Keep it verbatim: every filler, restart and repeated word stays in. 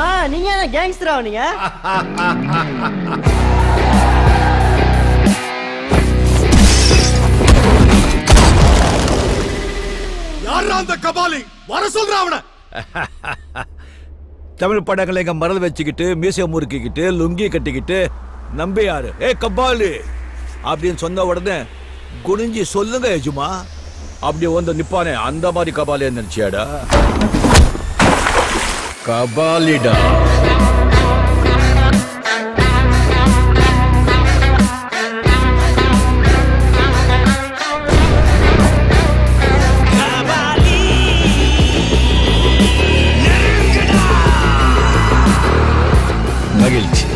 நீங்க என்ன கேங்ஸ்டரா நீங்க? யாரா அந்த கபாலி? வர சொல்ற அவனை. தமிழ் படங்களை எங்க மறந்து வச்சுக்கிட்டு மியூசியம் முறுக்கிக்கிட்டு லுங்கி கட்டிக்கிட்டு நம்பி யாரு ஏ கபாலி அப்படின்னு சொன்ன உடனே குனிஞ்சி சொல்லுங்க எஜுமா அப்படி வந்து நிப்பானே அந்த மாதிரி கபாலி நினைச்சியாடா? கபாலிடா. மகிழ்ச்சி.